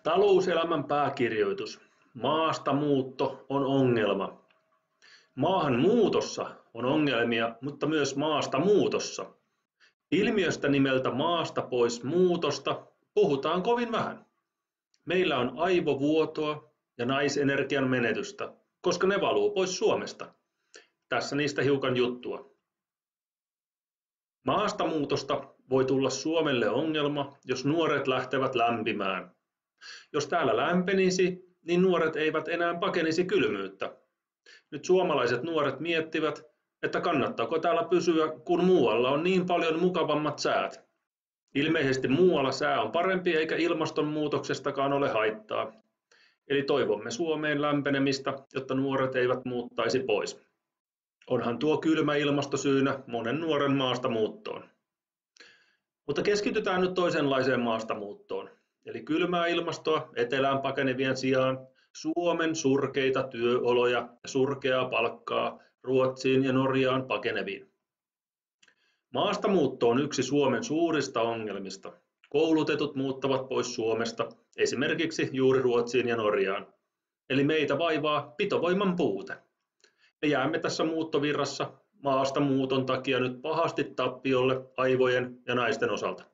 Talouselämän pääkirjoitus. Maastamuutto on ongelma. Maahanmuutossa on ongelmia, mutta myös maastamuutossa. Ilmiöstä nimeltä maasta pois muutosta puhutaan kovin vähän. Meillä on aivovuotoa ja naisenergian menetystä, koska ne valuu pois Suomesta. Tässä niistä hiukan juttua. Maastamuutosta voi tulla Suomelle ongelma, jos nuoret lähtevät lämpimään. Jos täällä lämpenisi, niin nuoret eivät enää pakenisi kylmyyttä. Nyt suomalaiset nuoret miettivät, että kannattaako täällä pysyä, kun muualla on niin paljon mukavammat säät. Ilmeisesti muualla sää on parempi eikä ilmastonmuutoksestakaan ole haittaa. Eli toivomme Suomeen lämpenemistä, jotta nuoret eivät muuttaisi pois. Onhan tuo kylmä ilmasto syynä monen nuoren maastamuuttoon. Mutta keskitytään nyt toisenlaiseen maastamuuttoon. Eli kylmää ilmastoa etelään pakenevien sijaan Suomen surkeita työoloja ja surkeaa palkkaa Ruotsiin ja Norjaan pakeneviin. Maastamuutto on yksi Suomen suurista ongelmista. Koulutetut muuttavat pois Suomesta, esimerkiksi juuri Ruotsiin ja Norjaan. Eli meitä vaivaa pitovoiman puute. Me jäämme tässä muuttovirrassa maastamuuton takia nyt pahasti tappiolle aivojen ja naisten osalta.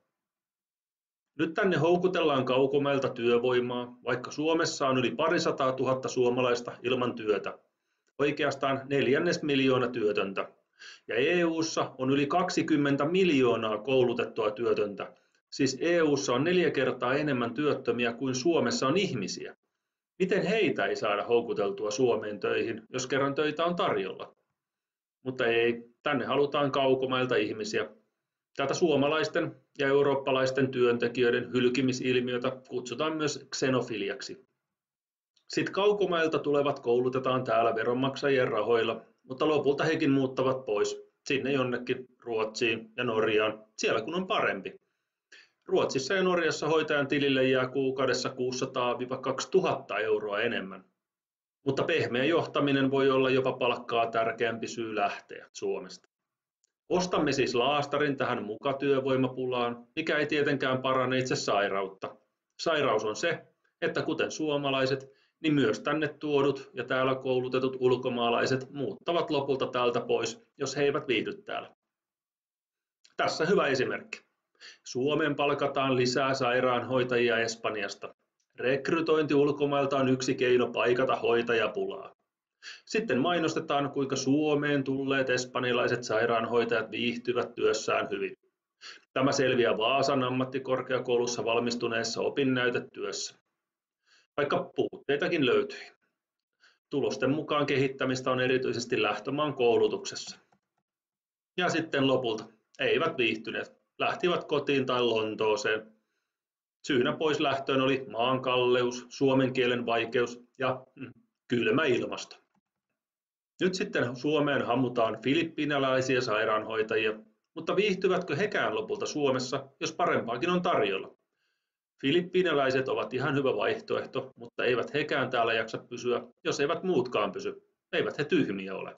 Nyt tänne houkutellaan kaukomailta työvoimaa, vaikka Suomessa on yli 200 000 suomalaista ilman työtä. Oikeastaan 250 000 työtöntä. Ja EU:ssa on yli 20 miljoonaa koulutettua työtöntä. Siis EU:ssa on 4 kertaa enemmän työttömiä kuin Suomessa on ihmisiä. Miten heitä ei saada houkuteltua Suomeen töihin, jos kerran töitä on tarjolla? Mutta ei, tänne halutaan kaukomailta ihmisiä. Tätä suomalaisten ja eurooppalaisten työntekijöiden hylkimisilmiötä kutsutaan myös xenofiliaksi. Sitten kaukomailta tulevat koulutetaan täällä veronmaksajien rahoilla, mutta lopulta hekin muuttavat pois sinne jonnekin Ruotsiin ja Norjaan, siellä kun on parempi. Ruotsissa ja Norjassa hoitajan tilille jää kuukaudessa 600–2 000 euroa enemmän. Mutta pehmeä johtaminen voi olla jopa palkkaa tärkeämpi syy lähteä Suomesta. Ostamme siis laastarin tähän mukatyövoimapulaan, mikä ei tietenkään parane itse sairautta. Sairaus on se, että kuten suomalaiset, niin myös tänne tuodut ja täällä koulutetut ulkomaalaiset muuttavat lopulta täältä pois, jos he eivät viihdy täällä. Tässä hyvä esimerkki. Suomeen palkataan lisää sairaanhoitajia Espanjasta. Rekrytointi ulkomailta on yksi keino paikata hoitajapulaa. Sitten mainostetaan, kuinka Suomeen tulleet espanjalaiset sairaanhoitajat viihtyvät työssään hyvin. Tämä selviää Vaasan ammattikorkeakoulussa valmistuneessa opinnäytetyössä. Vaikka puutteitakin löytyi. Tulosten mukaan kehittämistä on erityisesti lähtömaan koulutuksessa. Ja sitten lopulta eivät viihtyneet. Lähtivät kotiin tai Lontooseen. Syynä pois lähtöön oli maankalleus, suomen kielen vaikeus ja kylmä ilmasto. Nyt sitten Suomeen hammutaan filippiinalaisia sairaanhoitajia, mutta viihtyvätkö hekään lopulta Suomessa, jos parempaakin on tarjolla? Filippiinalaiset ovat ihan hyvä vaihtoehto, mutta eivät hekään täällä jaksa pysyä, jos eivät muutkaan pysy. Eivät he tyhmiä ole.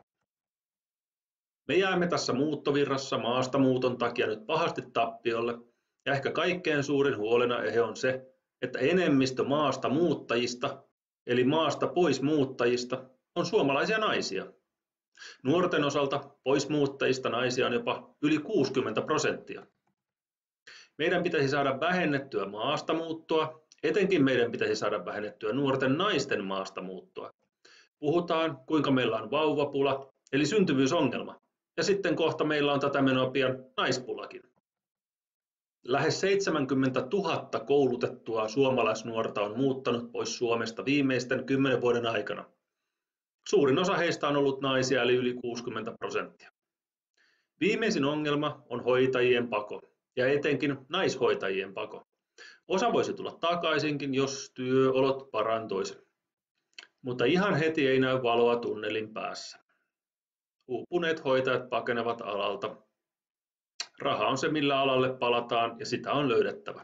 Me jäämme tässä muuttovirrassa maastamuuton takia nyt pahasti tappiolle, ja ehkä kaikkein suurin huolenaihe on se, että enemmistö maasta muuttajista, eli maasta pois muuttajista, on suomalaisia naisia. Nuorten osalta poismuuttajista naisia on jopa yli 60%. Meidän pitäisi saada vähennettyä maastamuuttoa, etenkin meidän pitäisi saada vähennettyä nuorten naisten maastamuuttoa. Puhutaan, kuinka meillä on vauvapula, eli syntyvyysongelma, ja sitten kohta meillä on tätä menoa pian naispulakin. Lähes 70 000 koulutettua suomalaisnuorta on muuttanut pois Suomesta viimeisten 10 vuoden aikana. Suurin osa heistä on ollut naisia, eli yli 60%. Viimeisin ongelma on hoitajien pako, ja etenkin naishoitajien pako. Osa voisi tulla takaisinkin, jos työolot parantuisi. Mutta ihan heti ei näy valoa tunnelin päässä. Uupuneet hoitajat pakenevat alalta. Raha on se, millä alalle palataan, ja sitä on löydettävä.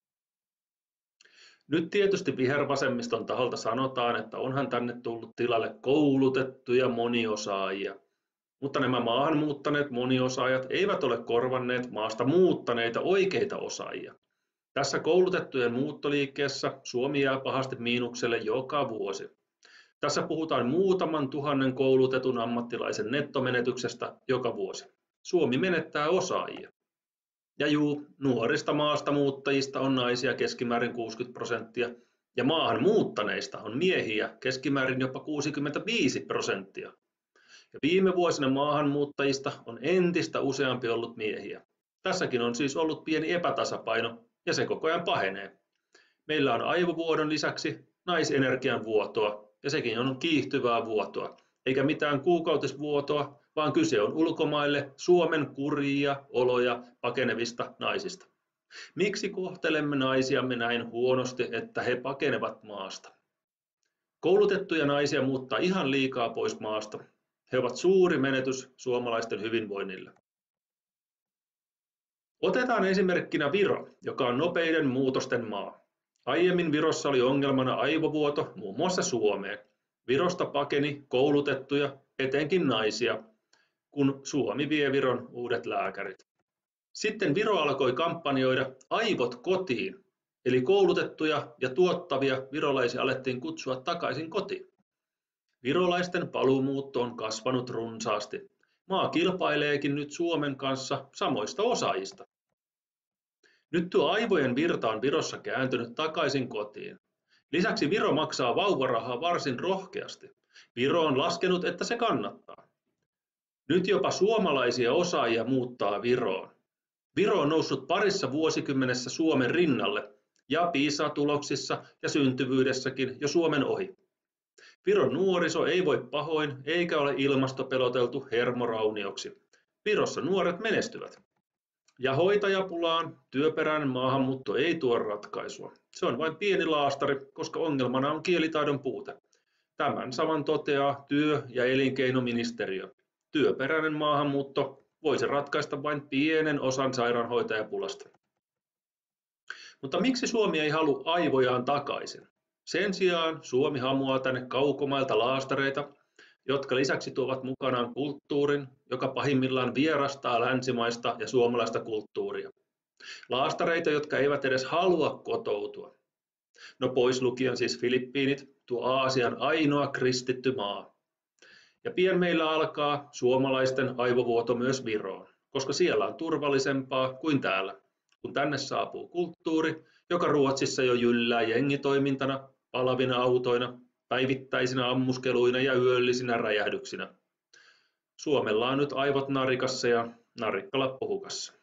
Nyt tietysti vihervasemmiston taholta sanotaan, että onhan tänne tullut tilalle koulutettuja moniosaajia. Mutta nämä maahan muuttaneet moniosaajat eivät ole korvanneet maasta muuttaneita oikeita osaajia. Tässä koulutettujen muuttoliikkeessä Suomi jää pahasti miinukselle joka vuosi. Tässä puhutaan muutaman tuhannen koulutetun ammattilaisen nettomenetyksestä joka vuosi. Suomi menettää osaajia. Ja nuorista maastamuuttajista on naisia keskimäärin 60% ja maahan muuttaneista on miehiä keskimäärin jopa 65%. Ja viime vuosina maahanmuuttajista on entistä useampi ollut miehiä. Tässäkin on siis ollut pieni epätasapaino ja se koko ajan pahenee. Meillä on aivovuodon lisäksi naisenergian vuotoa ja sekin on kiihtyvää vuotoa, eikä mitään kuukautisvuotoa, vaan kyse on ulkomaille Suomen kurjia oloja pakenevista naisista. Miksi kohtelemme naisiamme näin huonosti, että he pakenevat maasta? Koulutettuja naisia muuttaa ihan liikaa pois maasta. He ovat suuri menetys suomalaisten hyvinvoinnille. Otetaan esimerkkinä Viro, joka on nopeiden muutosten maa. Aiemmin Virossa oli ongelmana aivovuoto muun muassa Suomeen. Virosta pakeni koulutettuja, etenkin naisia, kun Suomi vie Viron uudet lääkärit. Sitten Viro alkoi kampanjoida aivot kotiin, eli koulutettuja ja tuottavia virolaisia alettiin kutsua takaisin kotiin. Virolaisten paluumuutto on kasvanut runsaasti. Maa kilpaileekin nyt Suomen kanssa samoista osaajista. Nyt tuo aivojen virta on Virossa kääntynyt takaisin kotiin. Lisäksi Viro maksaa vauvarahaa varsin rohkeasti. Viro on laskenut, että se kannattaa. Nyt jopa suomalaisia osaajia muuttaa Viroon. Viro on noussut parissa vuosikymmenessä Suomen rinnalle ja PISA-tuloksissa ja syntyvyydessäkin jo Suomen ohi. Viron nuoriso ei voi pahoin eikä ole ilmastopeloteltu hermoraunioksi. Virossa nuoret menestyvät. Ja hoitajapulaan työperäinen maahanmuutto ei tuo ratkaisua. Se on vain pieni laastari, koska ongelmana on kielitaidon puute. Tämän saman toteaa työ- ja elinkeinoministeriö. Työperäinen maahanmuutto voisi ratkaista vain pienen osan sairaanhoitajapulasta. Mutta miksi Suomi ei halua aivojaan takaisin? Sen sijaan Suomi hamuaa tänne kaukomailta laastareita, jotka lisäksi tuovat mukanaan kulttuurin, joka pahimmillaan vierastaa länsimaista ja suomalaista kulttuuria. Laastareita, jotka eivät edes halua kotoutua. No pois lukien siis Filippiinit, tuo Aasian ainoa kristitty maa. Ja pian meillä alkaa suomalaisten aivovuoto myös Viroon, koska siellä on turvallisempaa kuin täällä, kun tänne saapuu kulttuuri, joka Ruotsissa jo jyllää jengitoimintana, palavina autoina, päivittäisinä ammuskeluina ja yöllisinä räjähdyksinä. Suomella on nyt aivot narikassa ja narikkala puhukassa.